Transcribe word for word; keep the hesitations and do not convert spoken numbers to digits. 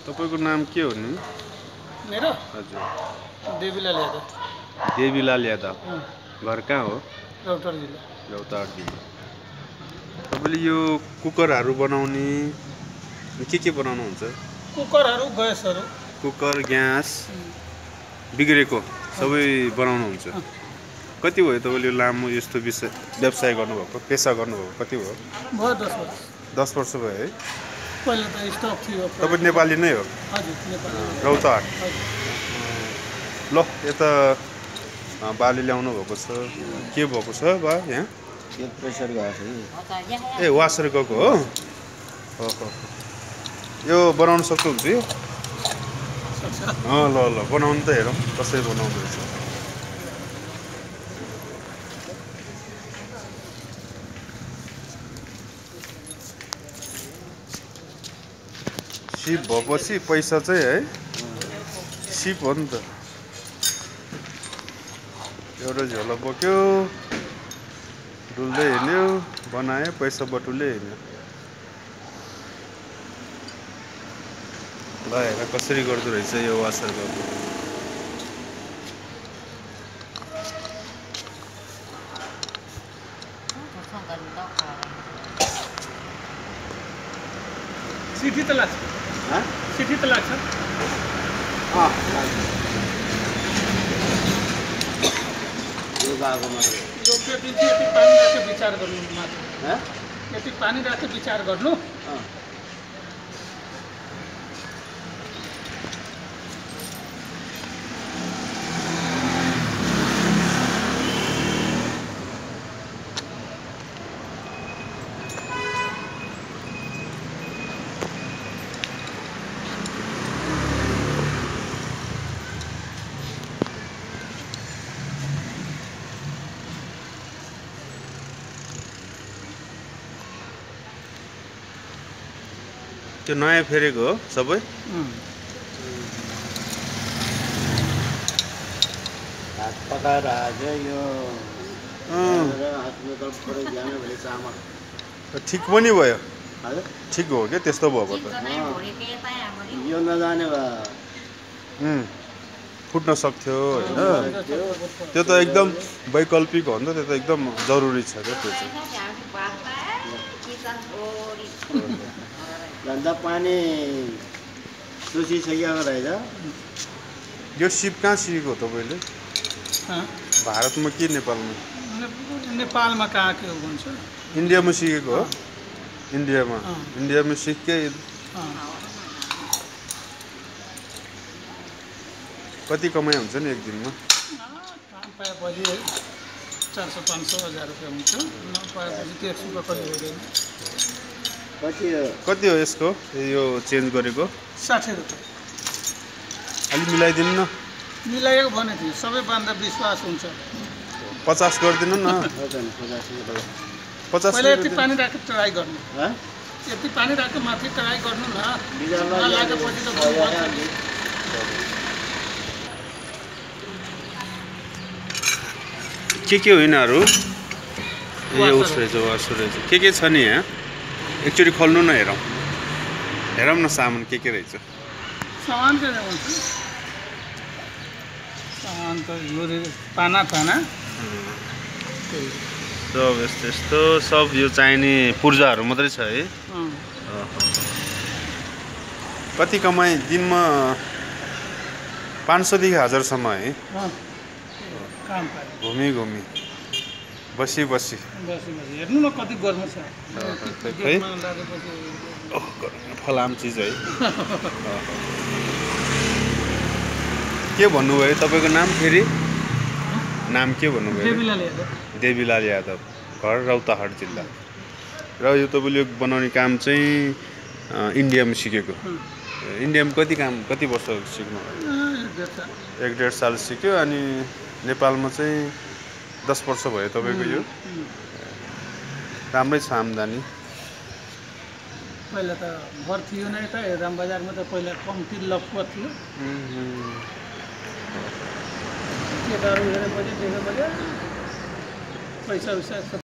तपाईको नाम के हो नि? मेरो हजुर देवीलाल यादव। देवीलाल यादव। घर कहाँ हो? रौतहट जिल्ला। रौतहट जिल्ला। तपाईले यो कुकरहरु बनाउने के के बनाउनुहुन्छ? कुकरहरु, ग्यासहरु। कुकर, ग्यास बिग्रेको सबै बनाउनुहुन्छ। कति भयो तपाईले यो लामो यस्तो विषय व्यवसाय गर्नुभएको, पेशा गर्नुभएको कति भयो? भयो दस वर्ष। दस वर्ष भयो है? पहिला त स्टक थियो। तपाई नेपाली नै हो? हजुर नेपाली। रौतहट। ल यता बाली ल्याउनु भएको छ। के भएको छ बा यहाँ? यो प्रेसर गएको छ। ए वासर गएको हो? हो हो। यो बनाउन सक्नुहुन्छ यो? सक्छ। अँ ल ल बनाउनु त हेरौँ कसरी बनाउँदो रहेछ। सिप भएपछि पैसा चाहिँ है सिप हो नि त। एउटा झोला बोक्यो, डुल्दै हिँड्यो, बनायो, पैसा बटुल्दै हिँड्यो। ल हेर कसरी गर्दो रहेछ यो वासर गर्नु। सिटी त लाग्छ। हाँ? सिटी त लाग्छ। हाँ, यो गएको मात्रै। यो पेटी चाहिँ यति पानी राखेर विचार गर्नु मात्र। हाँ? यति पानी राखेर विचार गर्नु। हाँ। त्यो नयाँ फेरेको हो सबै? भात पकाएर आज यो अस्पताल थोरै ल्याउने भने चामल ठिक पनि भयो। हजुर ठिक हो क्या त्यस्तो भएको त। यो नजाने भए उम् फुट्न सक्थ्यो होइन? त्यो त एकदम वैकल्पिक हो नि त, त्यो त एकदम जरुरी छ क्या त्यो चाहिँ। धन्दा पानी सुसिसकेको रहेछ। यो सिप कहाँ सिकेको तपाईँले? हाँ? भारतमा कि नेपालमा? नेपालमा कहाँ के हुन्छ? इन्डियामा सिकेको हो? इन्डियामा। अँ। इन्डियामा सिके कति कमाइ हुन्छ नि एक दिनमा? काम पाएपछि चार सौ पाँच सौ हजार रुपियाँ हुन्छ। नपाएपछि डेढ सौ कति हुँदैन। कति हो? कति हो यसको यो चेन्ज गरेको? साठी रुपियाँ। अलिक मिलाइदिनु न। मिलाएको भने थियो सबैभन्दा विश्वास हुन्छ। पचास गरिदिनु न। पचास पहिला यति पानी राखेर ट्राई गर्नु। हाँ? यति पानी राखेर माथि ट्राई गर्नु न। बिजलमा नलागेपछि त बन्छ। के के हो यिनीहरू? ए उस रहेछ वासर रहेछ। के के छ नि यहाँ? एकचोटि खोल्नु न हेरौँ। हेरौँ न सामान के के रहेछ। सामान के भन्छ? सामान त यो पाना पाना सब यस्तो यस्तो सब यो चाहिने पूर्जाहरू मात्रै छ है? कति कमाइ दिनमा? पाँच सौदेखि हजारसम्म है? काम पाए। घुमी घुमी बसी बसी बसी बसी हेर्नु न कति गर्नु छ। खै फलाम चिज है। के भन्नुभयो तपाईँको नाम फेरि? नाम के भन्नुभयो? देवीलाल यादव। देवीलाल यादव। घर रौतहट जिल्ला। र यो तपाईँले बनाउने काम चाहिँ इन्डियामा सिकेको? इन्डियामा कति काम कति वर्ष सिक्नु? एक डेढ साल सिक्यो। अनि नेपालमा चाहिँ दस वर्ष भयो तपाईँको यो? राम्रै छ आम्दानी। पहिला त घर थियो नै त राम बजारमा त पहिला कम्ती लप्पा थियो। केटाहरू हेरेपछि देखेपछि पैसा उसा